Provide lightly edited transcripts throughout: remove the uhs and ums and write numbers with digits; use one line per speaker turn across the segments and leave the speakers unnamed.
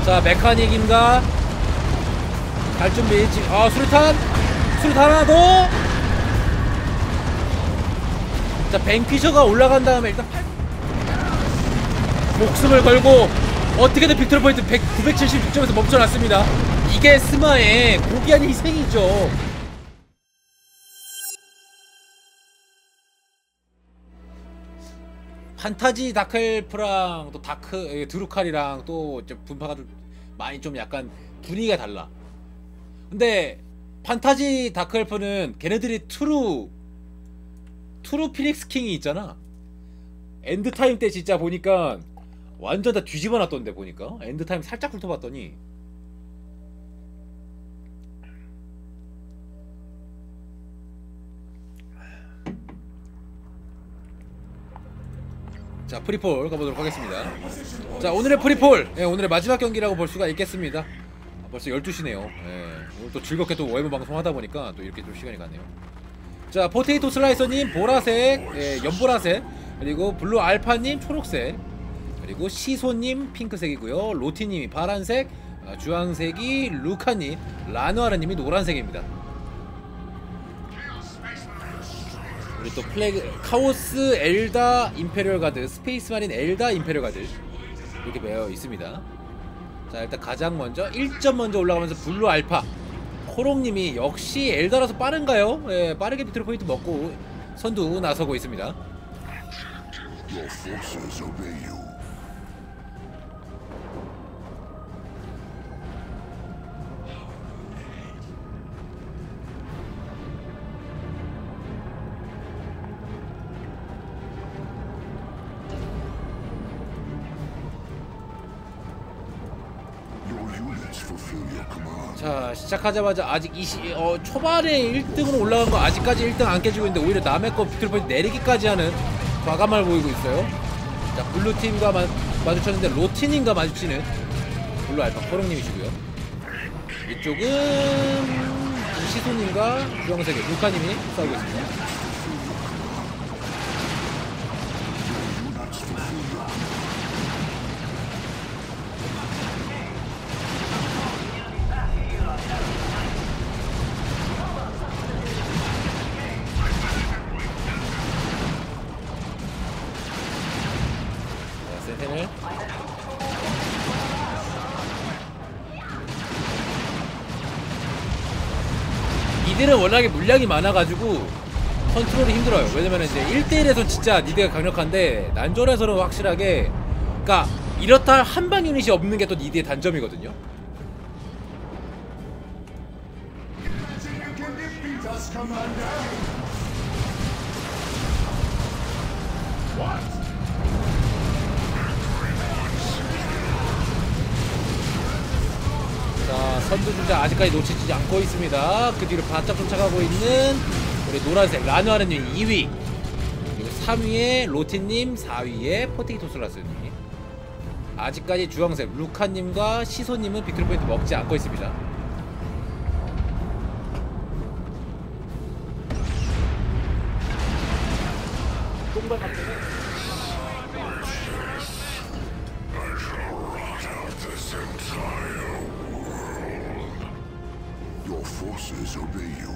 자, 메카닉인가? 갈 준비. 수류탄 하나 더. 자, 뱅퀴셔가 올라간 다음에 일단 목숨을 걸고 어떻게든 빅토리 포인트 976점에서 멈춰놨습니다. 이게 스마의 고귀한 희생이죠. 판타지 다크엘프랑 또 드루칼이랑 또 분파가 좀 많이 좀 약간 분위기가 달라. 근데 판타지 다크엘프는 걔네들이 트루 피닉스 킹이 있잖아. 엔드타임 때 진짜 보니까 완전 다 뒤집어 놨던데. 보니까 엔드타임 살짝 훑어봤더니 자, 프리폴 가보도록 하겠습니다. 자, 오늘의 프리폴, 오늘의 마지막 경기라고 볼 수가 있겠습니다. 벌써 12시네요 오늘 또 즐겁게 또 웨브 방송 하다보니까 또 이렇게 좀 시간이 가네요. 자, 포테이토 슬라이서님 보라색, 연보라색, 그리고 블루 알파님 초록색, 그리고 시소님 핑크색이고요. 로티님이 파란색, 주황색이 루카님, 라누아르님이 노란색입니다. 우리 또 플래그 카오스 엘다 임페리얼 가드, 스페이스 마린 엘다 임페리얼 가드 이렇게 매여 있습니다. 자, 일단 가장 먼저 1점 먼저 올라가면서 블루 알파 코롱님이 역시 엘다라서 빠른가요? 예, 빠르게 비트로 포인트 먹고 선두 나서고 있습니다. 자, 시작하자마자 아직 초반에 1등으로 올라간 거 아직까지 1등 안 깨지고 있는데 오히려 남의 거 빅토리 포인트 내리기까지 하는 과감함을 보이고 있어요. 자, 블루팀과 마주쳤는데 로티님과 마주치는 블루 알파 코롱님이시고요. 이쪽은 시소님과 주황색의 루카님이 싸우고 있습니다. 니들은 워낙에 물량이 많아가지고 컨트롤이 힘들어요. 왜냐면 이제 1대1에서 진짜 니드가 강력한데 난전에서는 확실하게, 그니까 이렇다 한방 유닛이 없는 게 또 니드의 단점이거든요. 자, 선두주자 아직까지 놓치지 않고 있습니다. 그 뒤로 바짝 쫓아가고 있는 우리 노란색 라누아르님 2위, 그리고 3위에 로티님, 4위에 포테이토 슬라스님, 아직까지 주황색 루카님과 시소님은 빅토리 포인트 먹지 않고 있습니다. 똥발 같은
Your forces obey you.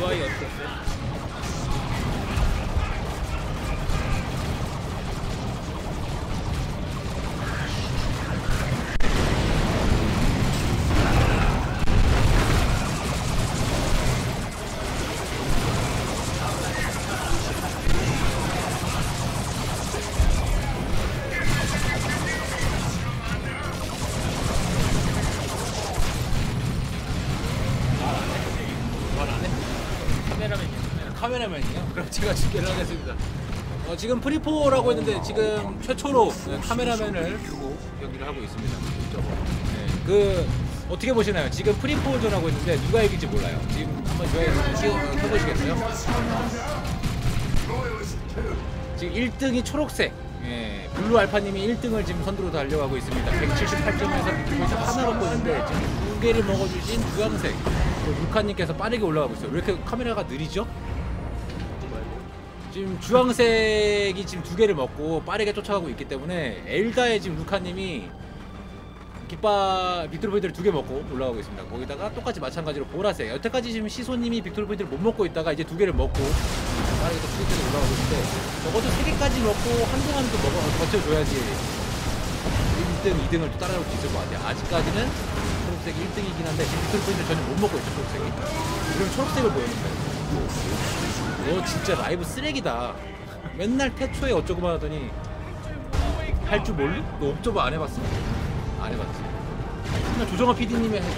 UI 어땠어요?
카메라맨이요? 그럼 제가 집계를 하겠습니다. 지금 프리포라고 했는데 지금 최초로 카메라맨을 두고 경기를 하고 있습니다. 네, 그 어떻게 보시나요? 지금 프리포전하고 했는데 누가 이길지 몰라요. 지금 한번 켜보시겠어요? 지금 1등이 초록색. 예, 블루 알파님이 1등을 지금 선두로 달려가고 있습니다. 178점에서 비트포인트 하나 먹고 있는데 지금 2개를 먹어주신 주황색 루카님께서 빠르게 올라가고 있어요. 왜 이렇게 카메라가 느리죠? 지금 주황색이 지금 2개를 먹고 빠르게 쫓아가고 있기 때문에 엘다의 지금 루카님이 빅토르 포인트를 2개 먹고 올라가고 있습니다. 거기다가 똑같이 마찬가지로 보라색, 여태까지 지금 시소님이 빅토르 포인트를 못 먹고 있다가 이제 2개를 먹고 빠르게 또 포인트를 올라가고 있는데 적어도 3개까지 먹고 한동안 또 버텨줘야지 1등, 2등을 또 따라올 수 있을 것 같아요. 아직까지는 초록색이 1등이긴 한데 지금 빅토르 포인트를 전혀 못 먹고 있죠. 초록색이. 이런 초록색을 보여줍니다. 너 진짜 라이브 쓰레기다. 맨날 태초에 어쩌고만 하더니 할 줄 몰리? 너 옵저버 안 해봤어? 안 해봤지. 그냥 조정아 PD님이 해줘.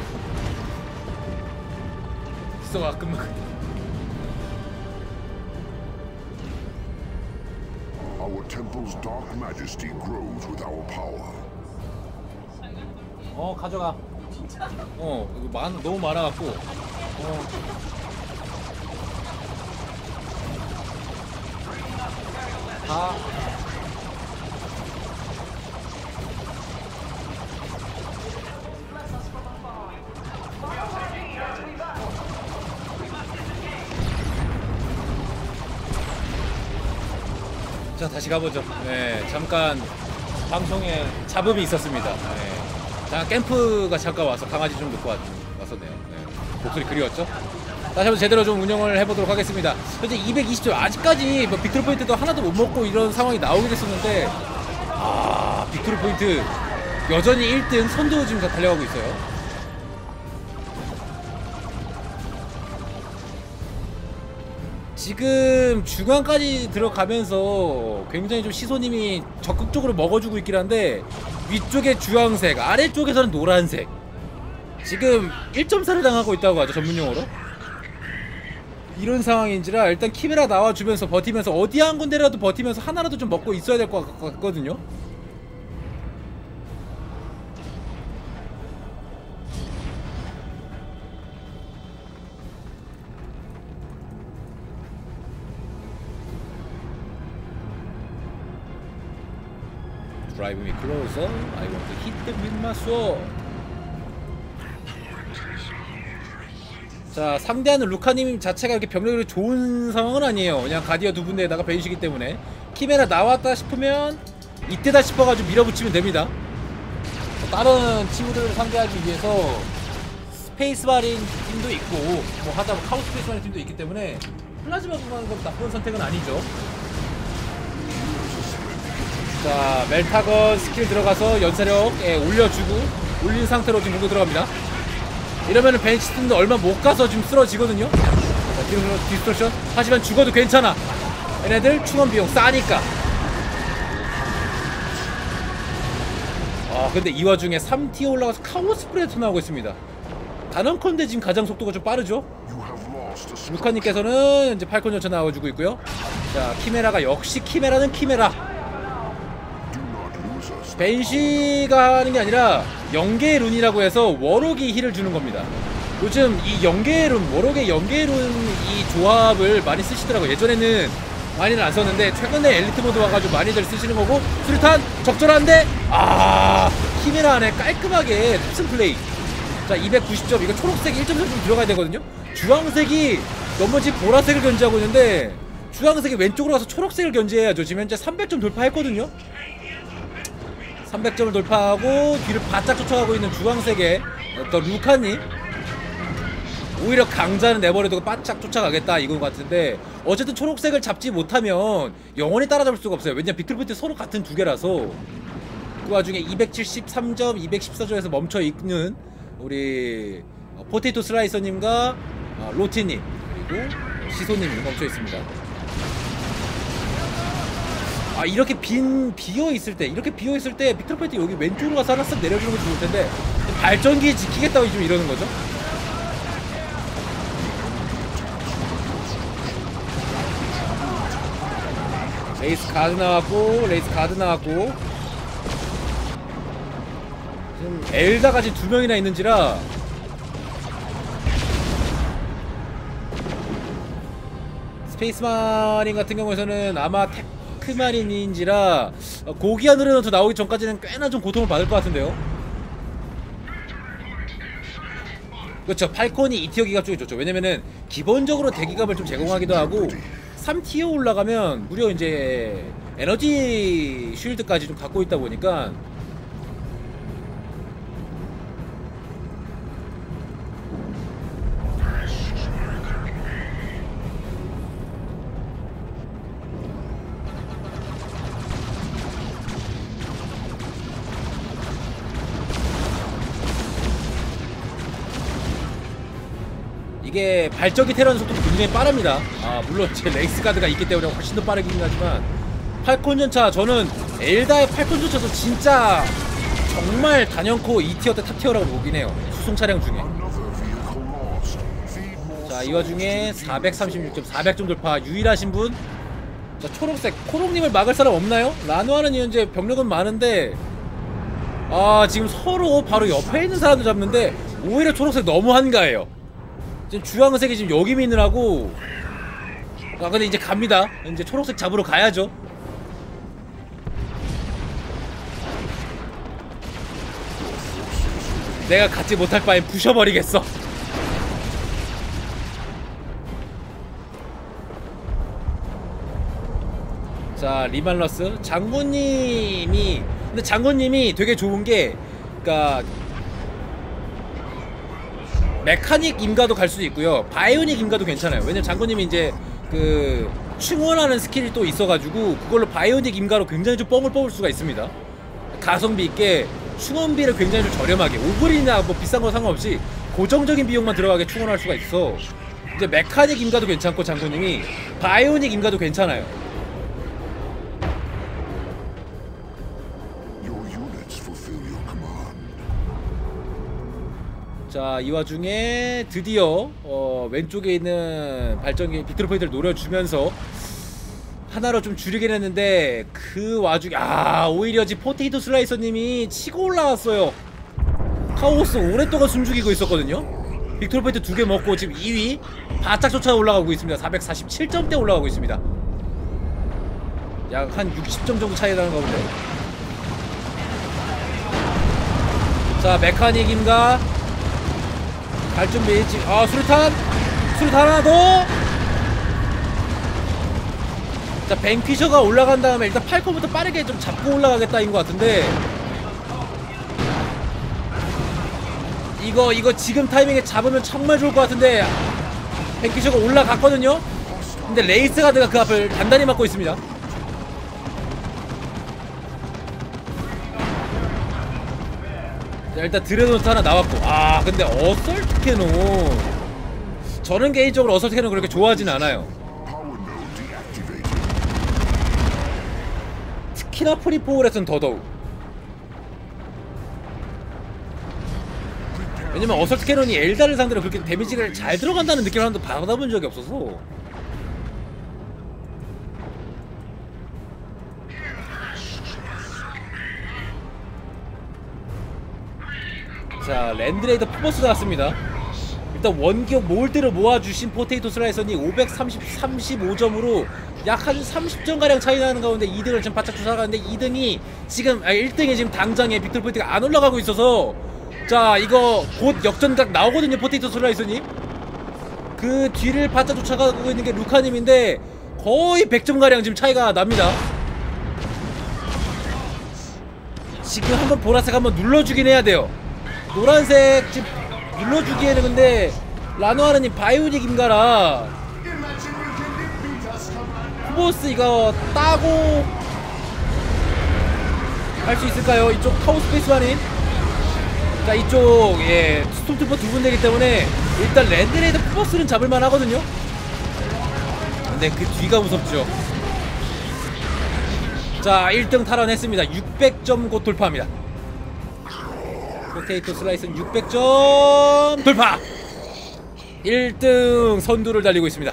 있어가 가끔만.
Our temple's dark majesty grows with our power.
가져가. 이거 너무 많아갖고. 다. 자, 다시 가보죠. 네, 잠깐 방송에 잡음이 있었습니다. 네. 자, 캠프가 잠깐 와서 강아지 좀 놓고 왔었네요. 네. 목소리 그리웠죠? 다시 한번 제대로 좀 운영을 해보도록 하겠습니다. 현재 220점, 아직까지 뭐 빅토르 포인트도 하나도 못 먹고 이런 상황이 나오게 됐었는데, 빅토르 포인트 여전히 1등 선두 지금 달려가고 있어요. 지금 중앙까지 들어가면서 굉장히 좀 시소님이 적극적으로 먹어주고 있긴 한데, 위쪽에 주황색, 아래쪽에서는 노란색. 지금 1.4를 당하고 있다고 하죠, 전문용어로. 이런 상황인지라 일단 키메라 나와주면서 버티면서 어디 한 군데라도 버티면서 하나라도 좀 먹고 있어야 될 것 같거든요. Drive me closer. I want to hit them with my sword. 자, 상대하는 루카님 자체가 이렇게 병력이 좋은 상황은 아니에요. 그냥 가디어 두 군데에다가 벤시기 때문에 키메라 나왔다 싶으면 이때다 싶어가지고 밀어붙이면 됩니다. 다른 친구들을 상대하기 위해서 스페이스바린 팀도 있고 뭐 하다 카우 스페이스바린 팀도 있기 때문에 플라즈마 구간은 건 나쁜 선택은 아니죠. 자, 멜타건 스킬 들어가서 연사력 올려주고 올린 상태로 지금 공격 들어갑니다. 이러면은 벤시팀도 얼마 못 가서 지금 쓰러지거든요. 자, 지금 디스토션. 하지만 죽어도 괜찮아. 얘네들 충원 비용 싸니까. 근데 이 와중에 3티어 올라가서 카오스 프레데터 나오고 있습니다. 단언컨대 지금 가장 속도가 좀 빠르죠. 루카님께서는 이제 팔콘 전차 나와주고 있고요. 자, 키메라가 역시 키메라는 키메라. 벤시가 하는 게 아니라 영계의 룬이라고 해서 워록이 힐을 주는 겁니다. 요즘 이 영계의 룬, 워록의 영계의 룬 이 조합을 많이 쓰시더라고요. 예전에는 많이는 안 썼는데 최근에 엘리트 모드 와가지고 많이들 쓰시는 거고. 수류탄 적절한데 키메라 안에 깔끔하게 탑승 플레이. 자, 290점. 이거 초록색 1.3 좀 들어가야 되거든요. 주황색이 넘어지 보라색을 견제하고 있는데 주황색이 왼쪽으로 가서 초록색을 견제해야죠. 지금 현재 300점 돌파했거든요. 300점을 돌파하고 뒤를 바짝 쫓아가고 있는 주황색의 어떤 루카님. 오히려 강자는 내버려두고 바짝 쫓아가겠다 이건 같은데, 어쨌든 초록색을 잡지 못하면 영원히 따라잡을 수가 없어요. 왜냐면 빅토르포인트 서로 같은 두 개라서. 그 와중에 273점, 214점에서 멈춰 있는 우리 포테이토 슬라이서님과 로티님 그리고 시소님이 멈춰 있습니다. 이렇게 비어있을 때, 빅토르포인트 여기 왼쪽으로 가서 하나 쓱 내려주는 것도 좋을 텐데, 발전기 지키겠다고 좀 이러는 거죠. 레이스 가드 나왔고, 지금 엘다가 지금 2명이나 있는지라 스페이스마린 같은 경우에서는 아마 테크마린인지라 고귀한 흐르노트 나오기 전까지는 꽤나 좀 고통을 받을 것 같은데요. 그렇죠. 팔콘이 2티어 기갑 쪽이 좋죠. 왜냐면은 기본적으로 대기갑을 좀 제공하기도 하고 3티어 올라가면 무려 이제 에너지 쉴드까지 좀 갖고 있다 보니까 이게 발전기 테러하는 속도도 굉장히 빠릅니다. 물론 제 레이스 가드가 있기 때문에 훨씬 더 빠르긴 하지만 팔콘 전차, 저는 엘다의 팔콘 전차도 진짜 정말 단연코 2티어 때 탑티어라고 보긴 해요. 수송 차량 중에. 자, 이 와중에 436점, 400점 돌파 유일하신 분. 자, 초록색 코롱님을 막을 사람 없나요? 라누아는 현재 병력은 많은데 지금 서로 바로 옆에 있는 사람도 잡는데 오히려 초록색 너무 한가해요. 지금 주황색이 지금 여기 미느라고. 근데 이제 갑니다. 이제 초록색 잡으러 가야죠. 내가 갖지 못할 바엔 부셔버리겠어. 자, 리말러스 장군님이, 근데 장군님이 되게 좋은게, 그니까 메카닉 임가도 갈 수도 있고요, 바이오닉 임가도 괜찮아요. 왜냐면 장군님이 이제 그 충원하는 스킬이 또 있어가지고 그걸로 바이오닉 임가로 굉장히 좀 뻥을 뽑을 수가 있습니다. 가성비 있게 충원비를 굉장히 좀 저렴하게, 오글이나 뭐 비싼 거 상관없이 고정적인 비용만 들어가게 충원할 수가 있어. 이제 메카닉 임가도 괜찮고 장군님이 바이오닉 임가도 괜찮아요. 자, 이 와중에 드디어 왼쪽에 있는 발전기 빅토르포인트를 노려주면서 하나로 좀 줄이긴 했는데, 그 와중에 오히려 지금 포테이토 슬라이서님이 치고 올라왔어요. 카오스 오랫동안 숨죽이고 있었거든요. 빅토르포인트 2개 먹고 지금 2위 바짝 쫓아 올라가고 있습니다. 447점대 올라가고 있습니다. 약 한 60점 정도 차이 나는 가 본데. 자, 메카닉인가 갈 준비. 수류탄 하나 더. 자, 뱅퀴셔가 올라간 다음에 일단 팔콘부터 빠르게 좀 잡고 올라가겠다인 것 같은데, 이거 지금 타이밍에 잡으면 정말 좋을 것 같은데, 뱅퀴셔가 올라갔거든요. 근데 레이스 가드가 그 앞을 단단히 막고 있습니다. 자, 일단 드레노트 하나 나왔고, 근데 어설트 캐논, 저는 개인적으로 어설트 캐논 그렇게 좋아하진 않아요. 특히나 프리포울에서는 더더욱. 왜냐면 어설트 캐논이 엘다를 상대로 그렇게 데미지가 잘 들어간다는 느낌을 한 번도 받아본 적이 없어서. 자, 랜드레이더 포버스 나왔습니다. 일단 원기업 몰드를 모아주신 포테이토 슬라이서니 535점으로 약 한 30점가량 차이 나는 가운데 2등을 지금 바짝 쫓아가는데, 2등이 지금 1등이 지금 당장에 빅토르포인트가 안 올라가고 있어서, 자, 이거 곧 역전각 나오거든요. 포테이토 슬라이서님 그 뒤를 바짝 쫓아가고 있는 게 루카님인데 거의 100점가량 지금 차이가 납니다. 지금 한번 보라색 한번 눌러주긴 해야 돼요. 노란색 지금 눌러주기에는 근데 라노아르님 바이오닉 임가라. 후보스 이거 따고 할 수 있을까요? 이쪽 카오스 페이스만인. 자 이쪽 예 스톰트루퍼 두 군데이기 때문에 일단 랜드레이더 후보스는 잡을만 하거든요. 근데 그 뒤가 무섭죠. 자 1등 탈환했습니다. 600점 곧 돌파합니다. 포테이토 슬라이스는 600점 돌파! 1등 선두를 달리고 있습니다.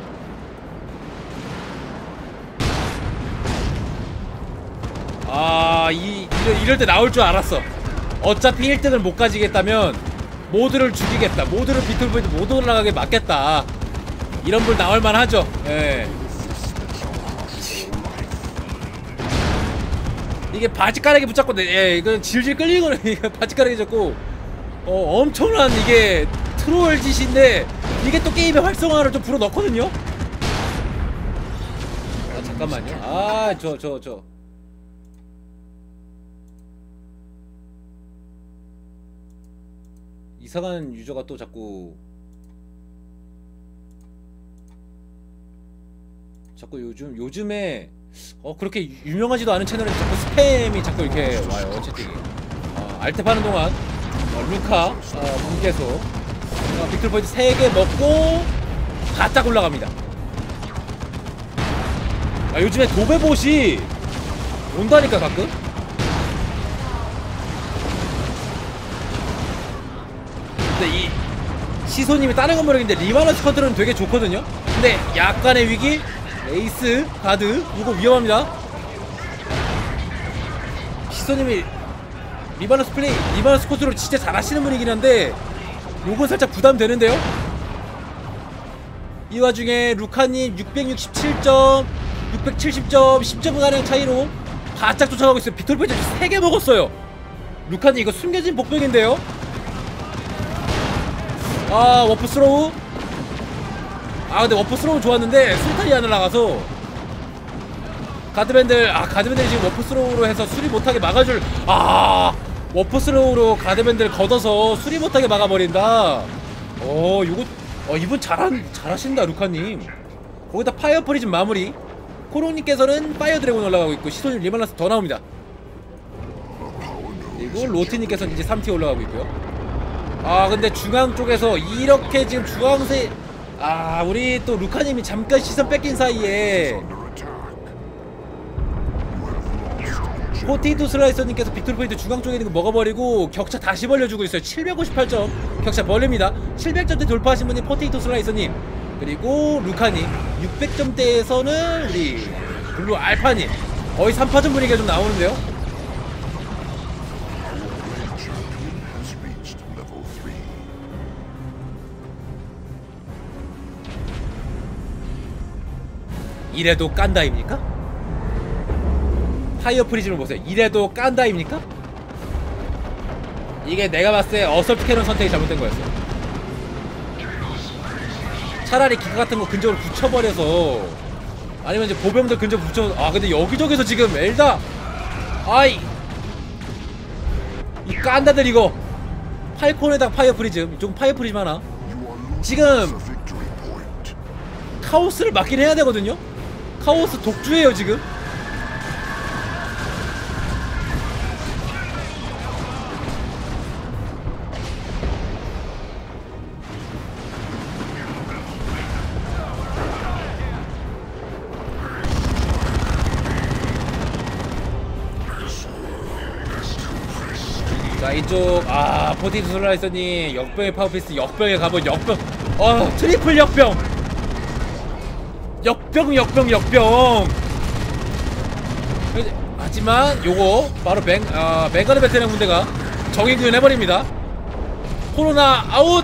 아 이럴 때 나올 줄 알았어. 어차피 1등을 못 가지겠다면 모두를 죽이겠다, 모두를 비틀보이드 못 올라가게 막겠다, 이런 불 나올만 하죠. 예. 이게 바지가락에 붙잡고 예 이건 질질 끌리거든. 이게 바지가락에 잡고 엄청난 이게 트롤 짓인데 이게 또 게임의 활성화를 좀 불어넣거든요. 아 잠깐만요. 아 저 이상한 유저가 또 자꾸 요즘에 그렇게 유명하지도 않은 채널에 자꾸 스팸이 자꾸 이렇게 와요. 채팅이. 알테파는 동안 루카 분께서 빅틀포인트 3개 먹고 바짝 올라갑니다. 요즘에 도배봇이 온다니까 가끔. 근데 이 시소님이 다른 건 모르겠는데 리바런스 컨트롤은 되게 좋거든요. 근데 약간의 위기, 에이스 가드 이거 위험합니다. 시소님이 리바런스 플레이, 리바런스 컨트롤 진짜 잘하시는 분이긴 한데 요건 살짝 부담되는데요. 이 와중에 루카님 667점, 670점, 10점 가량 차이로 바짝 쫓아가고 있어요. 빅토르포인트 3개 먹었어요. 루카님 이거 숨겨진 복병인데요. 워프 스로우. 근데 워프 스로우 좋았는데 술탄이 안 올라가서 가드밴들이 지금 워프 스로우로 해서 수리 못하게 막아줄. 워프 스로우로 가드밴들 걷어서 수리 못하게 막아버린다. 이분 잘하신다 루카님. 거기다 파이어 프리즘 마무리. 코롱님께서는 파이어 드래곤 올라가고 있고 시소님 리발란스 더 나옵니다. 그리고 로티님께서는 이제 3티 올라가고 있고요. 근데 중앙 쪽에서 이렇게 지금 주황색 우리 또 루카님이 잠깐 시선 뺏긴 사이에 포테이토 슬라이서님께서 빅토르포인트 중앙 쪽에 있는 거 먹어버리고 격차 다시 벌려주고 있어요. 758점 격차 벌립니다. 700점대 돌파하신 분이 포테이토 슬라이서님, 그리고 루카님 600점대에서는 우리 블루 알파님. 거의 3파전 분위기가 좀 나오는데요. 이래도 깐다입니까? 파이어 프리즘을 보세요. 이래도 깐다입니까? 이게 내가 봤을 때 어설트 캐논 선택이 잘못된 거였어. 차라리 기가 같은 거 근접으로 붙여버려서, 아니면 이제 보병들 근접 붙여. 근데 여기저기서 지금 엘다 이 깐다들 이거 팔콘에다가 파이어 프리즘, 이쪽은 파이어 프리즘 하나. 지금 카오스를 막긴 해야 되거든요. 카오스 독주예요 지금. 자 이쪽 포티트 슬라이서님 역병의 파워피스, 역병의 갑옷, 역병 트리플 역병. 역병. 하지만 요거 바로 뱅가드 베테랑 군대가 정의 구현해버립니다. 코로나 아웃.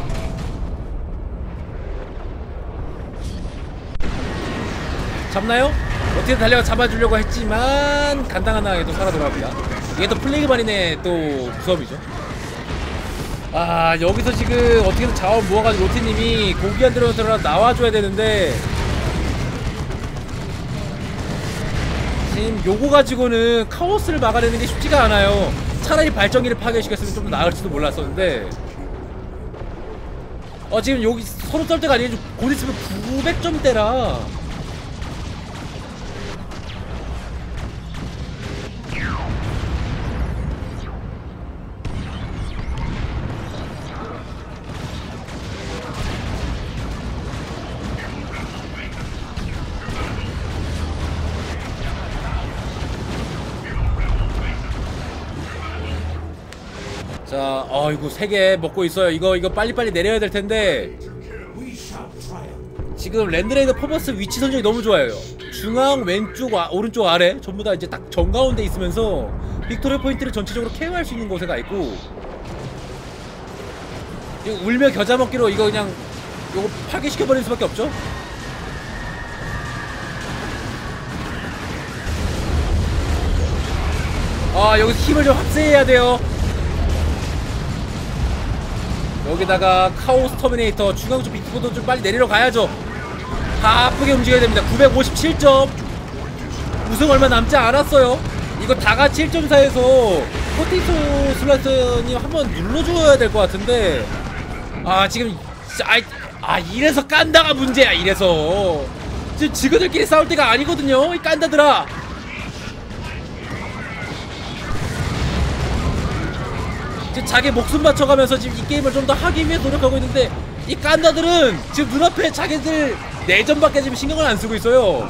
잡나요? 어떻게든 달려가 잡아주려고 했지만 간당간당하게 또 살아 돌아갑니다. 이게 또 플레이그만인의 또 무서움이죠. 여기서 지금 어떻게든 자원 모아가지고 로티님이 고기 안 들어서 나와줘야 되는데, 지금 요거 가지고는 카오스를 막아내는 게 쉽지가 않아요. 차라리 발전기를 파괴시켰으면 좀 더 나을지도 몰랐었는데. 지금 여기 서로 썰 때가 아니라 곧 있으면 900점대라. 자, 이거 3개 먹고 있어요. 이거 빨리빨리 내려야 될 텐데. 지금 랜드레이더 포버스 위치 선정이 너무 좋아요. 중앙, 왼쪽, 오른쪽, 아래 전부 다 이제 딱 정가운데 있으면서 빅토리 포인트를 전체적으로 케어할 수 있는 곳에 가 있고. 이거 울며 겨자 먹기로 이거 그냥 요거 파괴시켜버릴 수밖에 없죠. 여기서 힘을 좀 합세해야 돼요. 여기다가 카오스 터미네이터 중앙 쪽 빅토도 좀 빨리 내리러 가야죠. 바쁘게 움직여야 됩니다. 957점. 우승 얼마 남지 않았어요. 이거 다같이 1.4에서 포테이토 슬라이서님 한번 눌러줘야 될 것 같은데. 지금 이래서 깐다가 문제야. 이래서 지금 지그들끼리 싸울 때가 아니거든요, 이 깐다들아. 지금 자기 목숨 바쳐가면서 지금 이 게임을 좀 더 하기 위해 노력하고 있는데, 이 깐다들은 지금 눈앞에 자기들 내전밖에 지금 신경을 안 쓰고 있어요.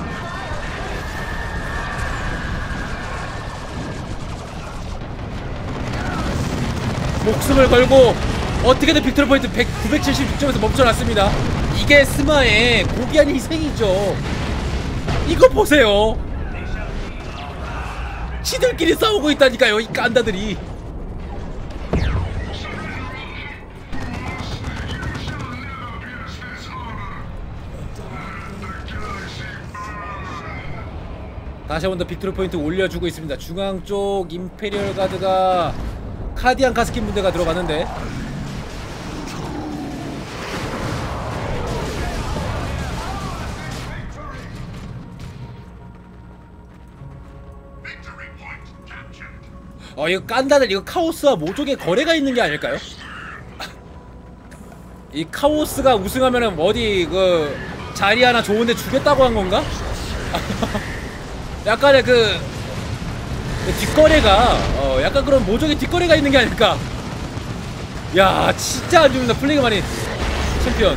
목숨을 걸고 어떻게든 빅토리 포인트 976점에서 멈춰놨습니다. 이게 스마의 고귀한 희생이죠. 이거 보세요. 지들끼리 싸우고 있다니까요, 이 깐다들이. 다시 한 번 더 빅토리 포인트 올려주고 있습니다. 중앙 쪽 임페리얼 가드가 카디안 가스킨 분대가 들어가는데, 이거 깐다들, 이거 카오스와 모종의 거래가 있는 게 아닐까요? 이 카오스가 우승하면은 어디 그 자리 하나 좋은데 주겠다고 한 건가? 약간의 그 뒷거래가 약간 그런 모종의 뒷거래가 있는 게 아닐까. 야, 진짜 안 죽는다 플레이그만이 챔피언.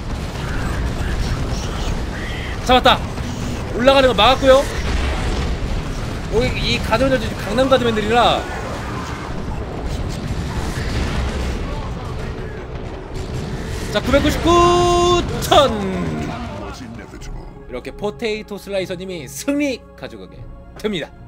잡았다. 올라가는 거 막았고요. 여기 이 가드맨들 강남 가드맨들이라. 자, 999,000. 이렇게 포테이토 슬라이서님이 승리 가져가게 됩니다.